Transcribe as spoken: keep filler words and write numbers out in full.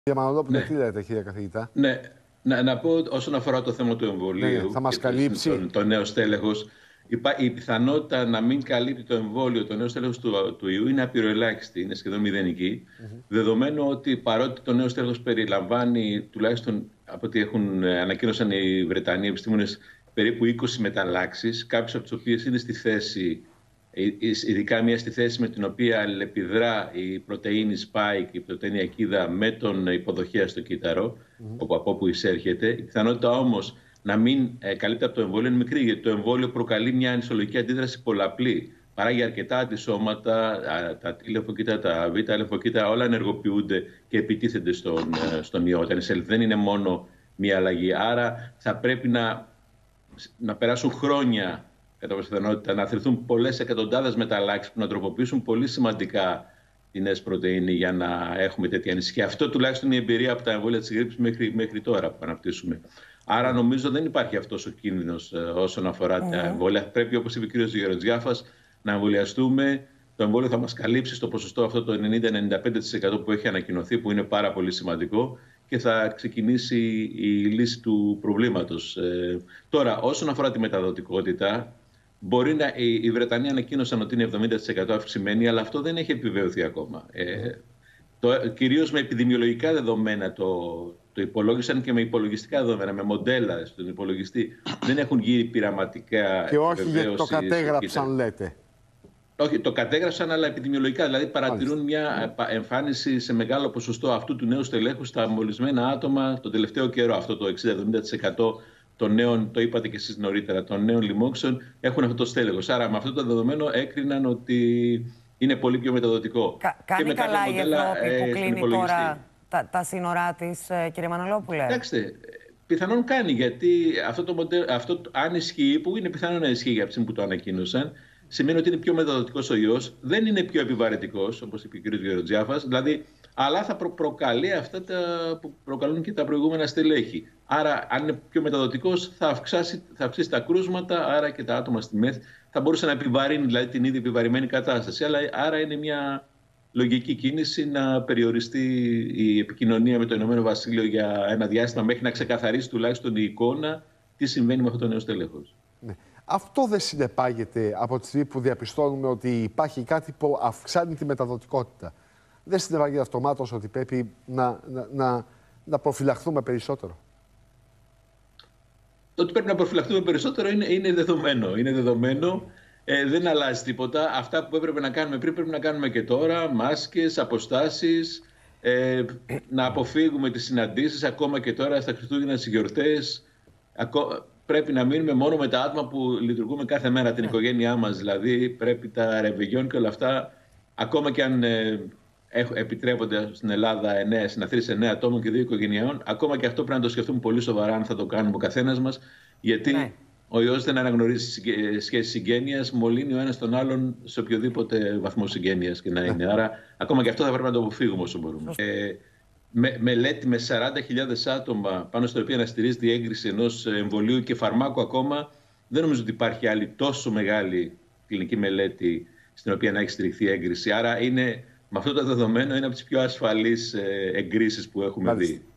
Κύριε Μανολόπουλε, Ναι. τι λέτε, κύριε καθηγητά? Ναι, να, να πω όσον αφορά το θέμα του εμβολίου, ναι, θα μας καλύψει το, το νέο στέλεχος, η πιθανότητα να μην καλύπτει το εμβόλιο, το νέο στέλεχος του, του ιού είναι απειροελάχιστη, είναι σχεδόν μηδενική. Mm-hmm. Δεδομένου ότι παρότι το νέο στέλεχος περιλαμβάνει, τουλάχιστον από ό,τι έχουν ανακοίνωσαν οι Βρετανοί επιστήμονες, περίπου είκοσι μεταλλάξεις, κάποιες από τις οποίες είναι στη θέση, ειδικά μία στη θέση με την οποία αλληλεπιδρά η πρωτεΐνη spike, η πρωτεΐνη ακίδα με τον υποδοχέα στο κύτταρο, mm-hmm. όπου, από όπου εισέρχεται. Η πιθανότητα όμως να μην ε, καλύπτει από το εμβόλιο είναι μικρή, γιατί το εμβόλιο προκαλεί μια ανισολογική αντίδραση πολλαπλή. Παράγει αρκετά αντισώματα, τα T λεμφοκύτταρα, τα Β λεμφοκύτταρα, όλα ενεργοποιούνται και επιτίθενται στον, στον ιό. Δεν είναι μόνο μια αλλαγή. Άρα θα πρέπει να, να περάσουν χρόνια, κατά πιθανότητα, να θρηθούν πολλές εκατοντάδες μεταλλάξεις που να τροποποιήσουν πολύ σημαντικά τη νέες πρωτεΐνη για να έχουμε τέτοια ανησυχία. Αυτό τουλάχιστον είναι η εμπειρία από τα εμβόλια της γρίπης μέχρι, μέχρι τώρα που αναπτύσσουμε. Άρα νομίζω δεν υπάρχει αυτός ο κίνδυνος ε, όσον αφορά mm. τα εμβόλια. Πρέπει, όπως είπε ο κ. Γεροτζιάφας, να εμβολιαστούμε. Το εμβόλιο θα μας καλύψει στο ποσοστό αυτό το ενενήντα με ενενήντα πέντε τοις εκατό που έχει ανακοινωθεί, που είναι πάρα πολύ σημαντικό, και θα ξεκινήσει η λύση του προβλήματος. Ε, τώρα, όσον αφορά τη μεταδοτικότητα, μπορεί να, οι, οι Βρετανοί ανακοίνωσαν ότι είναι εβδομήντα τοις εκατό αυξημένη, αλλά αυτό δεν έχει επιβεβαιωθεί ακόμα. Ε, το, κυρίως με επιδημιολογικά δεδομένα το, το υπολόγισαν και με υπολογιστικά δεδομένα, με μοντέλα στον υπολογιστή. Δεν έχουν γίνει πειραματικά. Και όχι γιατί το κατέγραψαν, λέτε. Όχι, το κατέγραψαν, αλλά επιδημιολογικά. Δηλαδή παρατηρούν μια εμφάνιση σε μεγάλο ποσοστό αυτού του νέου στελέχου στα μολυσμένα άτομα τον τελευταίο καιρό. Αυτό το εξήντα με εβδομήντα τοις εκατό των νέων, το είπατε και εσείς νωρίτερα, των νέων λοιμόξεων έχουν αυτό το στέλεχος. Άρα με αυτό το δεδομένο έκριναν ότι είναι πολύ πιο μεταδοτικό. Κα, κάνει με καλά η Ευρώπη ε, που κλείνει τώρα τα, τα σύνορά της, κύριε Μανολόπουλε? Κοιτάξτε, πιθανόν κάνει, γιατί αυτό το μοντέλο, αυτό, αν ισχύει, που είναι πιθανό να ισχύει για αυτήν που το ανακοίνωσαν, σημαίνει ότι είναι πιο μεταδοτικός ο ιός, δεν είναι πιο επιβαρυντικός, όπως είπε ο κ. Γεροτζιάφας, δηλαδή, αλλά θα προ προκαλεί αυτά τα που προκαλούν και τα προηγούμενα στελέχη. Άρα, αν είναι πιο μεταδοτικός, θα αυξήσει, θα αυξήσει τα κρούσματα, άρα και τα άτομα στη ΜΕΘ θα μπορούσε να επιβαρύνει δηλαδή, την ήδη επιβαρημένη κατάσταση. Αλλά, άρα είναι μια λογική κίνηση να περιοριστεί η επικοινωνία με το Ηνωμένο Βασίλειο για ένα διάστημα μέχρι να ξεκαθαρίσει τουλάχιστον η εικόνα τι συμβαίνει με αυτό το νέο στέλεχος. Ναι. Αυτό δεν συνεπάγεται από τη στιγμή που διαπιστώνουμε ότι υπάρχει κάτι που αυξάνει τη μεταδοτικότητα. Δεν συνεπάγεται αυτομάτως ότι πρέπει να, να, να, να προφυλαχθούμε περισσότερο? Το ότι πρέπει να προφυλαχθούμε περισσότερο είναι, είναι δεδομένο. Είναι δεδομένο. Ε, δεν αλλάζει τίποτα. Αυτά που έπρεπε να κάνουμε πριν πρέπει να κάνουμε και τώρα. Μάσκες, αποστάσεις, ε, να αποφύγουμε τις συναντήσεις ακόμα και τώρα στα Χριστούγεννα, στις γιορτές. Ακό... Πρέπει να μείνουμε μόνο με τα άτομα που λειτουργούμε κάθε μέρα, την οικογένειά μας. Δηλαδή πρέπει τα ρεβεγιόν και όλα αυτά, ακόμα και αν ε, επιτρέπονται στην Ελλάδα εννέα συναθρήσεις εννέα ατόμων και δύο οικογενειών, ακόμα και αυτό πρέπει να το σκεφτούμε πολύ σοβαρά αν θα το κάνουμε ο καθένας μας, γιατί ναι. ο ιός δεν αναγνωρίζει σχέσεις συγγένειας, μολύνει ο ένας τον άλλον σε οποιοδήποτε βαθμό συγγένειας και να είναι. Ναι. Άρα ακόμα και αυτό θα πρέπει να το αποφύγουμε όσο μπορούμε. Ε, Με, μελέτη με σαράντα χιλιάδες άτομα πάνω στο οποίο να στηρίζεται η έγκριση ενός εμβολίου και φαρμάκου ακόμα, δεν νομίζω ότι υπάρχει άλλη τόσο μεγάλη κλινική μελέτη στην οποία να έχει στηριχθεί η έγκριση. Άρα είναι, με αυτό το δεδομένο είναι από τις πιο ασφαλείς εγκρίσεις που έχουμε Μάλιστα. δει.